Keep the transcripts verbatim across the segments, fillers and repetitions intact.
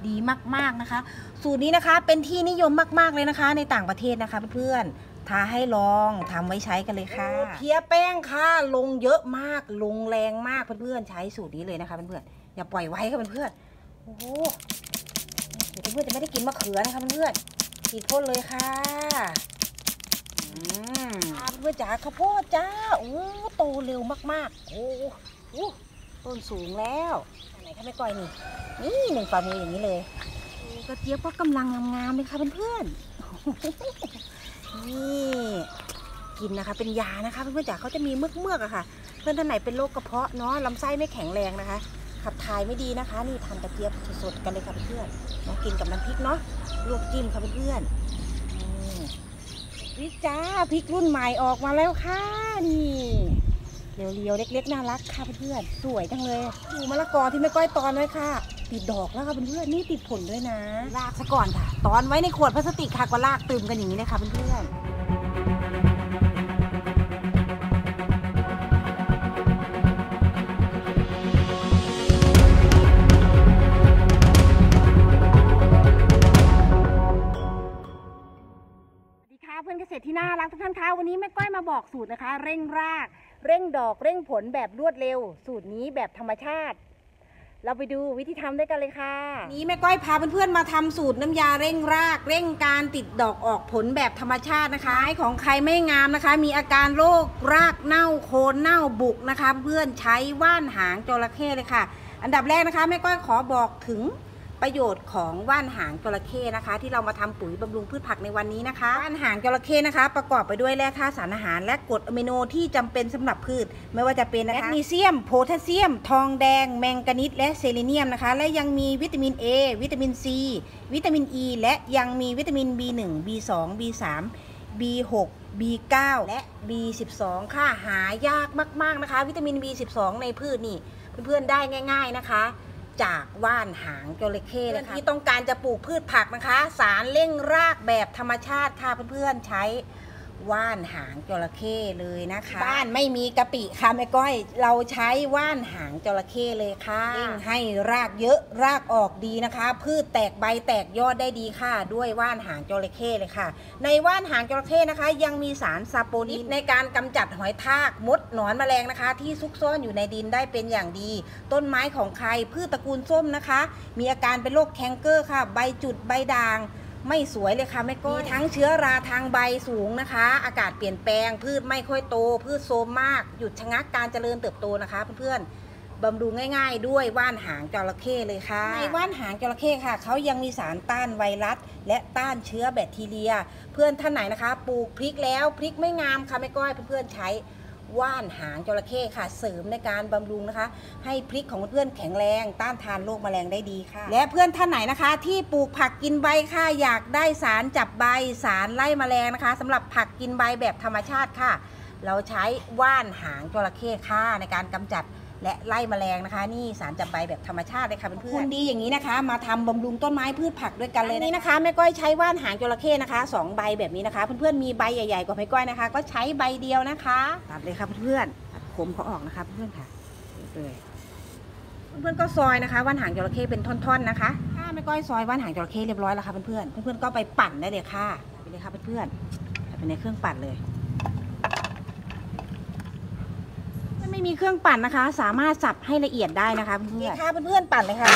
ดีมากๆนะคะสูตรนี้นะคะเป็นที่นิยมมากๆเลยนะคะในต่างประเทศนะคะเพื่อนๆท้าให้ลองทำไว้ใช้กันเลยค่ะเพี้ยแป้งค่ะลงเยอะมากลงแรงมากเพื่อนๆใช้สูตรนี้เลยนะคะเพื่อนๆอย่าปล่อยไว้ค่ะเพื่อนๆโอ้โหเดี๋ยวเพื่อนๆจะไม่ได้กินมะเขือนะคะเพื่อนๆฉีดพ่นเลยค่ะอืมเพื่อนจ๋าข้าวโพดจ้าโอ้โตเร็วมากๆโอ้โหต้นสูงแล้วไหนคะแม่ก้อยนี่นี่หนึ่งฝ่ามืออย่างนี้เลยกระเจี๊ยบก็กำลังงามๆเลยค่ะเพื่อนๆนี่กินนะคะเป็นยานะคะเพื่อนๆจ๋าเขาจะมีเมือกเมือกอะค่ะเพื่อนท่านไหนเป็นโรคกระเพาะเนาะลำไส้ไม่แข็งแรงนะคะขับถ่ายไม่ดีนะคะนี่ทานกระเจี๊ยบสดๆกันเลยค่ะเพื่อนๆมากินกับน้ำพริกเนาะลวกจิ้มค่ะเพื่อนๆพริกจ้าพริกรุ่นใหม่ออกมาแล้วค่ะนี่เรียวๆเล็กๆน่ารักค่ะเพื่อนๆสวยจังเลยดูมะละกอที่แม่ก้อยตอนไว้ค่ะติดดอกแล้วค่ะเพื่อนๆนี่ติดผลด้วยนะลากซะก่อนค่ะตอนไว้ในขวดพลาสติกค่ะก็ลากตึมกันอย่างนี้เลยค่ะเพื่อนๆเพื่อนเกษตรที่น่ารักทุกท่านคะวันนี้แม่ก้อยมาบอกสูตรนะคะเร่งรากเร่งดอกเร่งผลแบบรวดเร็วสูตรนี้แบบธรรมชาติเราไปดูวิธีทำด้วยกันเลยค่ะนี้แม่ก้อยพาเพื่อนๆมาทำสูตรน้ำยาเร่งรากเร่งการติดดอกออกผลแบบธรรมชาตินะคะไม้ของใครไม่งามนะคะมีอาการโรครากเน่าโคนเน่าบุกนะคะเพื่อนใช้ว่านหางจระเข้เลยค่ะอันดับแรกนะคะแม่ก้อยขอบอกถึงประโยชน์ของว่านหางจระเข้นะคะที่เรามาทำปุ๋ยบำรุงพืชผักในวันนี้นะคะว่านหางจระเข้นะคะประกอบไปด้วยแร่ธาตุสารอาหารและกรดอะมิโนที่จำเป็นสำหรับพืชไม่ว่าจะเป็นนะคะแมกนีเซียมโพแทสเซียมทองแดงแมงกานีสและเซเลเนียมนะคะและยังมีวิตามิน A วิตามิน C วิตามิน E และยังมีวิตามิน บี หนึ่ง บี สอง บี สาม บี หก บี เก้า และ บี สิบสอง ค่ะหายากมากๆนะคะวิตามิน บี สิบสอง ในพืชนี่เพื่อนๆได้ง่ายๆนะคะจากว่านหางจระเข้เลยค่ะที่ต้องการจะปลูกพืชผักนะคะสารเร่งรากแบบธรรมชาติค่ะเพื่อนๆใช้ว่านหางจระเข้เลยนะคะบ้านไม่มีกะปิค่ะแม่ก้อยเราใช้ว่านหางจระเข้เลยค่ะเร่งให้รากเยอะรากออกดีนะคะพืชแตกใบแตกยอดได้ดีค่ะด้วยว่านหางจระเข้เลยค่ะในว่านหางจระเข้นะคะยังมีสารซาโปนินในการกำจัดหอยทากมดหนอนแมลงนะคะที่ซุกซ่อนอยู่ในดินได้เป็นอย่างดีต้นไม้ของใครพืชตระกูลส้มนะคะมีอาการเป็นโรคแคนเกอร์ค่ะใบจุดใบด่างไม่สวยเลยค่ะแม่ก้อยมีทั้งเชื้อราทางใบสูงนะคะอากาศเปลี่ยนแปลงพืชไม่ค่อยโตพืชโทรมมากหยุดชะงักการเจริญเติบโตนะคะเพื่อนๆบำรุงง่ายๆด้วยว่านหางจระเข้เลยค่ะในว่านหางจระเข้ค่ะเขายังมีสารต้านไวรัสและต้านเชื้อแบคทีเรียเพื่อนท่านไหนนะคะปลูกพริกแล้วพริกไม่งามค่ะแม่ก้อยเพื่อนๆใช้ว่านหางจระเข้ค่ะเสริมในการบำรุงนะคะให้พริกของเพื่อนแข็งแรงต้านทานโรคแมลงได้ดีค่ะและเพื่อนท่านไหนนะคะที่ปลูกผักกินใบค่ะอยากได้สารจับใบสารไล่แมลงนะคะสำหรับผักกินใบแบบธรรมชาติค่ะเราใช้ว่านหางจระเข้ค่ะในการกำจัดและไล่แมลงนะคะนี่สารจับใบแบบธรรมชาติเลยค่ะเพื่อนๆคุณดีอย่างนี้นะคะมาทำบำรุงต้นไม้พืชผักด้วยกันเลยนี่นะคะแม่ก้อยใช้ว่านหางจระเข้นะคะสองใบแบบนี้นะคะเพื่อนๆมีใบใหญ่ๆกว่าแม่ก้อยนะคะก็ใช้ใบเดียวนะคะตัดเลยค่ะเพื่อนๆตัดคมเขาออกนะคะเพื่อนๆค่ะเลยเพื่อนๆก็ซอยนะคะว่านหางจระเข้เป็นท่อนๆนะคะถ้าแม่ก้อยซอยว่านหางจระเข้เรียบร้อยแล้วค่ะเพื่อนๆเพื่อนๆก็ไปปั่นได้เลยค่ะไปเลยค่ะเพื่อนๆไปในเครื่องปั่นเลยไม่มีเครื่องปั่นนะคะสามารถสับให้ละเอียดได้นะคะเพื่อนๆค่ะเพื่อนๆปั่นเลยค่ะ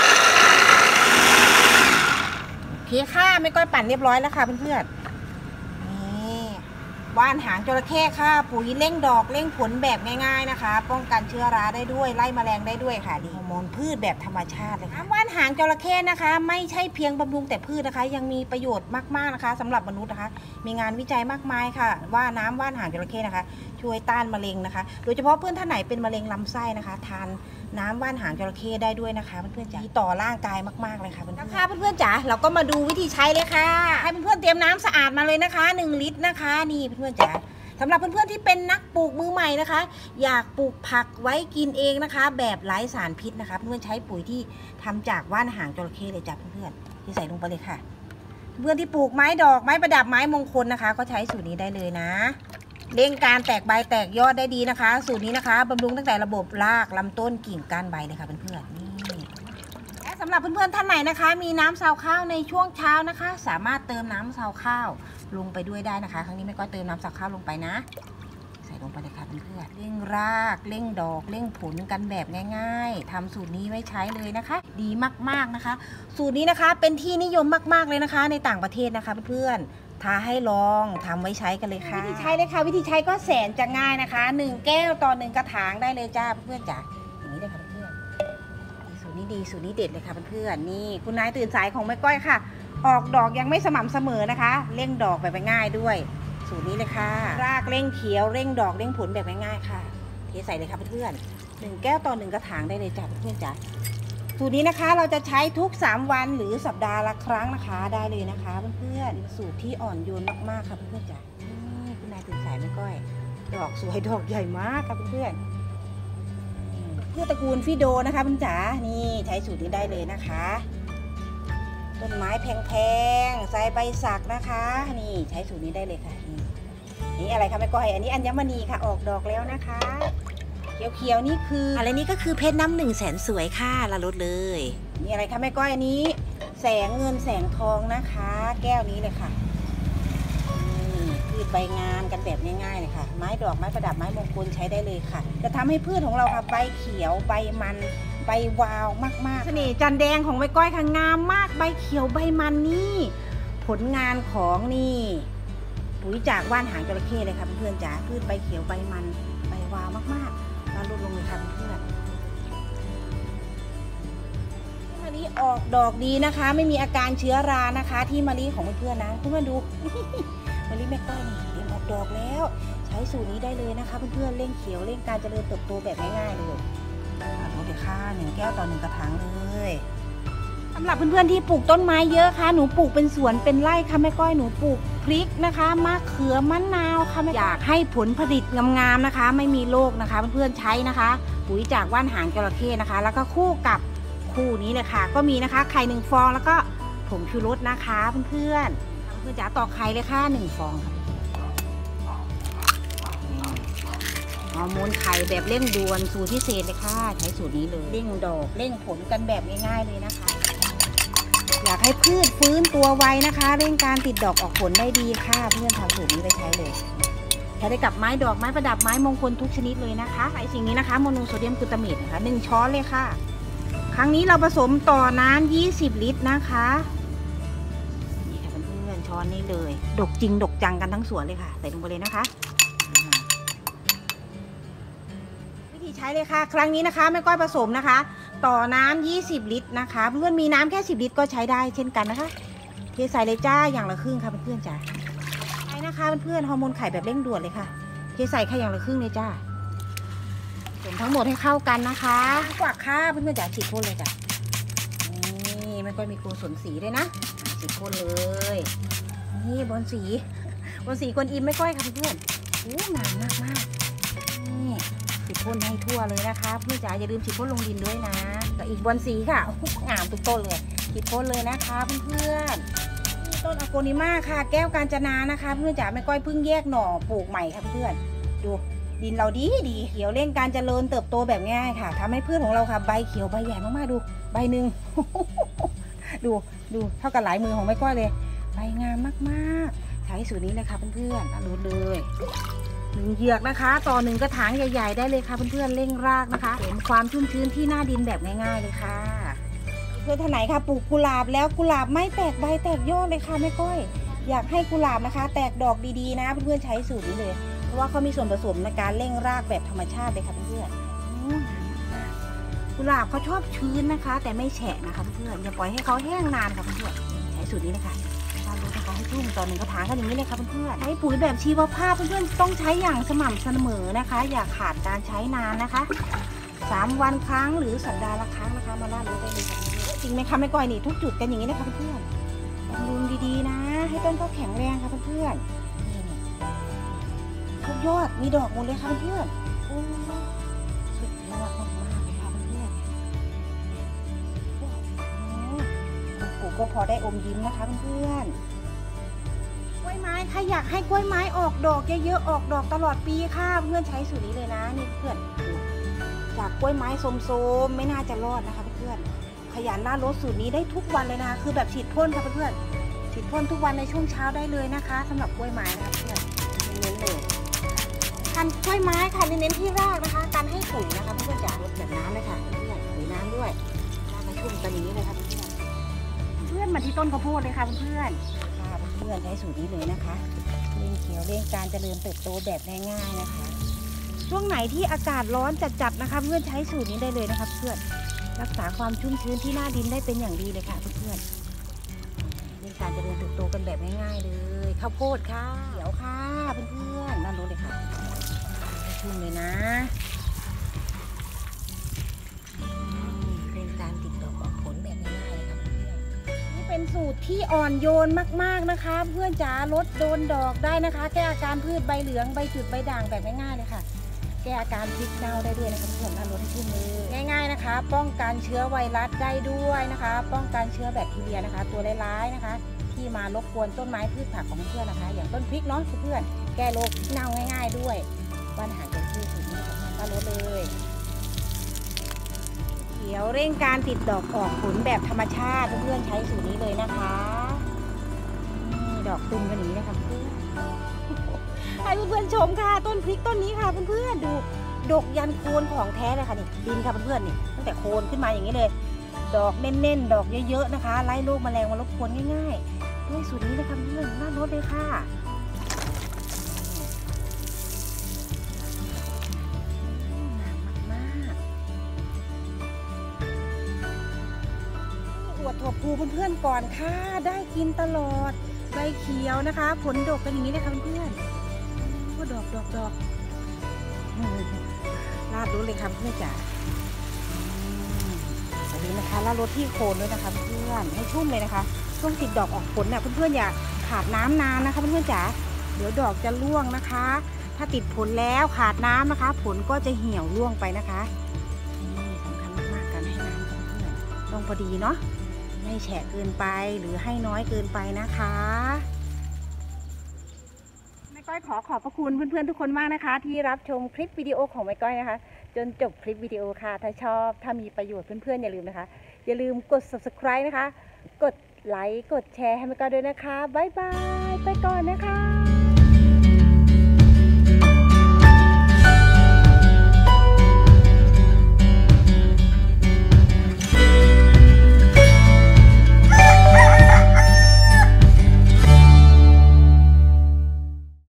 โอเคค่ะไม่ก้อยปั่นเรียบร้อยแล้วค่ะเพื่อนๆนี่ว่านหางจระเข้ค่ะปุ๋ยเร่งดอกเร่งผลแบบง่ายๆนะคะป้องกันเชื้อราได้ด้วยไล่แมลงได้ด้วยค่ะดีฮอร์โมนพืชแบบธรรมชาติเลยค่ะว่านหางจระเข้นะคะไม่ใช่เพียงบำรุงแต่พืชนะคะยังมีประโยชน์มากๆนะคะสำหรับมนุษย์นะคะมีงานวิจัยมากมายค่ะว่าน้ำว่านหางจระเข้นะคะช่วยต้านมะเร็งนะคะโดยเฉพาะเพื่อนท่านไหนเป็นมะเร็งลำไส้นะคะทานน้ำว่านหางจระเข้ได้ด้วยนะคะเพื่อนๆจ๋าต่อร่างกายมากๆเลยค่ะเพื่อนๆค่ะเพื่อนๆจ๋าเราก็มาดูวิธีใช้เลยค่ะให้เพื่อนๆเตรียมน้ำสะอาดมาเลยนะคะหนึ่งลิตรนะคะนี่เพื่อนๆจ๋าสำหรับเพื่อนๆที่เป็นนักปลูกมือใหม่นะคะอยากปลูกผักไว้กินเองนะคะแบบไร้สารพิษนะคะเพื่อนๆใช้ปุ๋ยที่ทำจากว่านหางจระเข้เลยจ้ะเพื่อนๆที่ใส่ลงไปเลยค่ะเพื่อนที่ปลูกไม้ดอกไม้ประดับไม้มงคลนะคะก็ใช้สูตรนี้ได้เลยนะเร่งการแตกใบแตกยอดได้ดีนะคะสูตรนี้นะคะบำรุงตั้งแต่ระบบรากลำต้นกิ่งก้านใบเลยค่ะเพื่อนๆนี่และสำำหรับเพื่อนๆท่านไหนนะคะมีน้ำซาวข้าวในช่วงเช้านะคะ สามารถเติมน้ำซาวข้าวลงไปด้วยได้นะคะครั้งนี้แม่ก้อยเติมน้ำซาวข้าวลงไปนะใส่ลงไปเลยค่ะเพื่อนๆเร่งรากเร่งดอกเร่งผลกันแบบง่ายๆทำสูตรนี้ไว้ใช้เลยนะคะดีมากๆนะคะสูตรนี้นะคะเป็นที่นิยมมากๆเลยนะคะในต่างประเทศนะคะเพื่อนๆท้าให้ลองทำไว้ใช้กันเลยค่ะวิธีใช้เลยค่ะวิธีใช้ก็แสนจะง่ายนะคะหนึ่งแก้วต่อหนึ่งกระถางได้เลยจ้าเพื่อนๆจ้ะอย่างนี้เลยค่ะเพื่อนสูตรนี้ดีสูตรนี้เด็ดเลยค่ะเพื่อนๆนี่คุณนายตื่นสายของแม่ก้อยค่ะออกดอกยังไม่สม่ำเสมอนะคะเร่งดอกแบบง่ายด้วยสูตรนี้เลยค่ะรากเร่งเขียวเร่งดอกเร่งผลแบบง่ายๆค่ะเทใส่เลยค่ะเพื่อนๆหนึ่งแก้วต่อหนึ่งกระถางได้เลยจ้ะเพื่อนๆจ้ะสูตรนี้นะคะเราจะใช้ทุกสามวันหรือสัปดาห์ละครั้งนะคะได้เลยนะคะเพื่อนๆสูตรที่อ่อนโยนมากๆค่ะเพื่อนๆจ้ะนี่คุณนายตื่นสายแม่ก้อยดอกสวยดอกใหญ่มากค่ะเพื่อนๆเพื่อตระกูลฟิโดนะคะเพื่อนจ๋านี่ใช้สูตรนี้ได้เลยนะคะต้นไม้แพงๆใส่ใบสักนะคะนี่ใช้สูตรนี้ได้เลยค่ะนี่นี่อะไรคะแม่ก้อยอันนี้อัญมณีค่ะออกดอกแล้วนะคะเขียวๆนี่คืออะไรนี่ก็คือเพชรน้ำหนึ่งแสนสวยค่ะละลดเลยนี่อะไรคะแม่ก้อยอันนี้แสงเงินแสงทองนะคะแก้วนี้เลยค่ะนี่พืชใบงามกันแบบง่ายๆเลยค่ะไม้ดอกไม้ประดับไม้มงคลใช้ได้เลยค่ะจะทำให้พืชของเราค่ะใบเขียวใบมันใบวาวมากๆเสน่ห์จันแดงของแม่ก้อยค่ะงามมากใบเขียวใบมันนี่ผลงานของนี่ปุ๋ยจากว่านหางจระเข้เลยค่ะเพื่อนๆจ๋าพืชใบเขียวใบมันใบวาวมากๆเราลดลงเลยค่ะเพื่อนมะลิออกดอกดีนะคะไม่มีอาการเชื้อรานะคะที่มะลิของเพื่อนๆนะเพื่อนๆดู มะลิแม่ก้อยนี่เตรียมออกดอกแล้วใช้สูตรนี้ได้เลยนะคะเพื่อนๆเร่งเขียวเร่งการเจริญเติบโตแบบง่ายๆเลยลดเลยค่ะหนึ่งแก้วต่อหนึ่งกระถางเลยสำหรับเพื่อนๆที่ปลูกต้นไม้เยอะค่ะหนูปลูกเป็นสวนเป็นไร่ค่ะแม่ก้อยหนูปลูกพริกนะคะมะเขือมะนาวค่ะอยากให้ผลผลิตงามๆนะคะไม่มีโรคนะคะเพื่อนๆใช้นะคะปุ๋ยจากว่านหางจระเข้นะคะแล้วก็คู่กับคู่นี้เลยค่ะก็มีนะคะไข่หนึ่งฟองแล้วก็ผงชูรสนะคะเพื่อนๆเพื่อนๆจ๋าตอกไข่เลยค่ะหนึ่งฟองค่ะฮอร์โมนไข่แบบเร่งด่วนสูตรพิเศษเลยค่ะใช้สูตรนี้เลยเร่งดอกเร่งผลกันแบบง่ายๆเลยนะคะอยากให้พืชฟื้นตัวไวนะคะเร่งการติดดอกออกผลได้ดีค่ะเพื่อนทำสูตรนี้ไปใช้เลยใช้ได้กับไม้ดอกไม้ประดับไม้มงคลทุกชนิดเลยนะคะใส่สิ่งนี้นะคะโมโนโซเดียมกลูตาเมตนะคะหนึ่งช้อนเลยค่ะครั้งนี้เราผสมต่อน้ำยี่สิบลิตรนะคะนี่ค่ะเพื่อนๆช้อนนี้เลยดกจริงดกจังกันทั้งสวนเลยค่ะใส่ลงไปเลยนะคะใช้เลยค่ะครั้งนี้นะคะแม่ก้อยผสมนะคะต่อน้ำยี่สิบลิตรนะคะเพื่อนมีน้ำแค่สิบลิตรก็ใช้ได้เช่นกันนะคะเทใส่เลยจ้าอย่างละครึ่งค่ะเพื่อนๆจ้าใช้นะคะเพื่อนๆฮอร์โมนไข่แบบเร่งด่วนเลยค่ะเทใส่แค่อย่างละครึ่งเลยจ้าผสมทั้งหมดให้เข้ากันนะคะกว่าค่ะเพื่อนๆจ้าฉีดพ่นเลยจ้านี่แม่ก้อยมีโกศลสีด้วยนะฉีดพ่นเลยนี่บนสีบนสีกวนอิมแม่ก้อยค่ะเพื่อนๆโอ้งามมากๆนี่ฉีดพ่นให้ทั่วเลยนะคะเพื่อนจ๋าอย่าลืมฉีดพ่นลงดินด้วยนะกับอีกบอนสีค่ะงามทุกต้นเลยฉีดพ่นเลยนะคะเพื่อนๆต้นอะโกนิมาค่ะแก้วกาญจนานะคะเพื่อนจ๋าแม่ก้อยเพิ่งแยกหน่อปลูกใหม่ค่ะเพื่อนดูดินเราดีดีเขียวเร่งการเจริญเติบโตแบบง่ายค่ะทำให้พืชของเราค่ะใบเขียวใบใหญ่มากๆดูใบหนึ่ง ดูดูเท่ากับหลายมือของแม่ก้อยเลยใบงามมากๆใช้สูตรนี้เลยค่ะเพื่อนๆรู้เลยหนึ่งเหยือกนะคะต่อหนึ่งกระถางใหญ่ๆได้เลยค่ะเพื่อนๆเร่งรากนะคะเห็นความชุ่มชื้นที่หน้าดินแบบง่ายๆเลยค่ะเพื่อนท่านไหนค่ะปลูกกุหลาบแล้วกุหลาบไม่แตกใบแตกยอดเลยค่ะแม่ก้อยอยากให้กุหลาบนะคะแตกดอกดีๆนะเพื่อนๆใช้สูตรนี้เลยเพราะว่าเขามีส่วนผสมในการเร่งรากแบบธรรมชาติเลยค่ะเพื่อนๆกุหลาบเขาชอบชื้นนะคะแต่ไม่แฉะนะคะเพื่อนๆอย่าปล่อยให้เขาแห้งนานค่ะเพื่อนๆใช้สูตรนี้เลยค่ะการลดนะคะให้ชุ่มต่อหนึ่งกระถางกันอย่างนี้เลยค่ะเพื่อนๆใช้ปุ๋ยแบบชีวภาพเพื่อนๆต้องใช้อย่างสม่ำเสมอนะคะอย่าขาดการใช้นานนะคะสามวันครั้งหรือสัปดาห์ละครั้งนะคะมาล่ารู้ได้เลยค่ะจริงไหมคะแม่ก้อยนี่ทุกจุดกันอย่างนี้นะคะเพื่อนๆบำรุงดีๆนะให้ต้นเขาแข็งแรงค่ะเพื่อนๆทุกยอดมีดอกหมดเลยค่ะเพื่อนๆโอ้สุดยอดมากๆเลยค่ะเพื่อนๆปลูกก็พอได้อมยิ้มนะคะเพื่อนๆกล้วยไม้ถ้าอยากให้กล้วยไม้ออกดอกเยอะๆออกดอกตลอดปีค่ะเพื่อนใช้สูตรนี้เลยนะนี่เพื่อนจากกล้วยไม้โสมๆไม่น่าจะรอดนะคะเพื่อนขยันล่ารถสูตรนี้ได้ทุกวันเลยนะคะคือแบบฉีดพ่นค่ะเพื่อนๆฉีดพ่นทุกวันในช่วงเช้าได้เลยนะคะสำหรับกล้วยไม้นะคะเพื่อนเน้นเลยการกล้วยไม้ค่ะเน้นที่รากนะคะการให้ปุ๋ยนะคะเพื่อนๆจ๋ารดแบบน้ำเลยค่ะเพื่อนปุ๋ยน้ำด้วยรากกระชุ่มตอนนี้เลยค่ะเพื่อนเพื่อนมาที่ต้นข้าวโพดเลยค่ะเพื่อนค่ะเพื่อนใช้สูตรนี้เลยนะคะเร่งเขียวเร่งการเจริญเติบโตแบบง่ายๆนะคะช่วงไหนที่อากาศร้อนจัดๆนะคะเพื่อนใช้สูตรนี้ได้เลยนะคะเพื่อนรักษาความชุ่มชื้นที่หน้าดินได้เป็นอย่างดีเลยค่ะเพื่อนๆเร่งการเจริญเติบโตกันแบบง่ายๆเลยข้าวโพดค่ะเขียวค่ะเพื่อนๆนั่นรู้เลยค่ะชุ่มเลยนะเร่งการติดดอกออกผลแบบง่ายๆเลยค่ะเพื่อนนี่เป็นสูตรที่อ่อนโยนมากๆนะคะเพื่อนจ๋าลดโดนดอกได้นะคะแก้อาการพืชใบเหลืองใบจุดใบด่างแบบง่ายๆเลยค่ะแก้อาการพริกเน่าได้ด้วยนะคะเพื่อนๆลดให้ชุ่มมือง่ายๆนะคะป้องกันเชื้อไวรัสได้ด้วยนะคะป้องกันเชื้อแบคทีเรียนะคะตัวร้ายๆนะคะที่มารบกวนต้นไม้พืชผักของเพื่อนนะคะอย่างต้นพริกเนาะเพื่อนแก้โรคเน่าง่ายๆด้วยปัญหาเกิดขึ้นสูตรนี้ของมันก็ลดเลยเขียวเร่งการติดดอกออกผลแบบธรรมชาติเพื่อนๆใช้สูตรนี้เลยนะคะนี่ดอกตุ่มกันอย่างนี้นะคะเพื่อนให้เพื่อนๆชมค่ะต้นพริกต้นนี้ค่ะเพื่อนๆดูดกยันโคนของแท้เลยค่ะนี่ดินค่ะเพื่อนๆนี่ตั้งแต่โคนขึ้นมาอย่างนี้เลยดอกเน้นๆดอกเยอะๆนะคะไล่โรคแมลงมารบกวนง่ายๆด้วยสูตรนี้เลยค่ะเพื่อนน่ารสเลยค่ะอวดถั่วพูเพื่อนๆก่อนค่ะได้กินตลอดใบเขียวนะคะผลดกกันอย่างนี้เลยค่ะเพื่อนๆก็ดอกดอกดอกลาดรู้เลยค่ะเพื่อนจ๋าอันนี้นะคะลาดรสที่โคนด้วยนะคะเพื่อนให้ชุ่มเลยนะคะช่วงติดดอกออกผลเนี่ยเพื่อนๆอย่าขาดน้ำนานนะคะเพื่อนๆจ๋าเดี๋ยวดอกจะร่วงนะคะถ้าติดผลแล้วขาดน้ำนะคะผลก็จะเหี่ยวร่วงไปนะคะนี่สำคัญมากๆการให้น้ำค่ะเพื่อนต้องพอดีเนาะไม่แฉะเกินไปหรือให้น้อยเกินไปนะคะแม่ก้อยขอขอบพระคุณเพื่อนๆทุกคนมากนะคะที่รับชมคลิปวิดีโอของแม่ก้อยนะคะจนจบคลิปวิดีโอค่ะถ้าชอบถ้ามีประโยชน์เพื่อนๆอย่าลืมนะคะอย่าลืมกด ซับสไครบ์ นะคะกดไลค์กดแชร์ให้แม่ก้อยด้วยนะคะบ๊ายบายไปก่อนนะคะ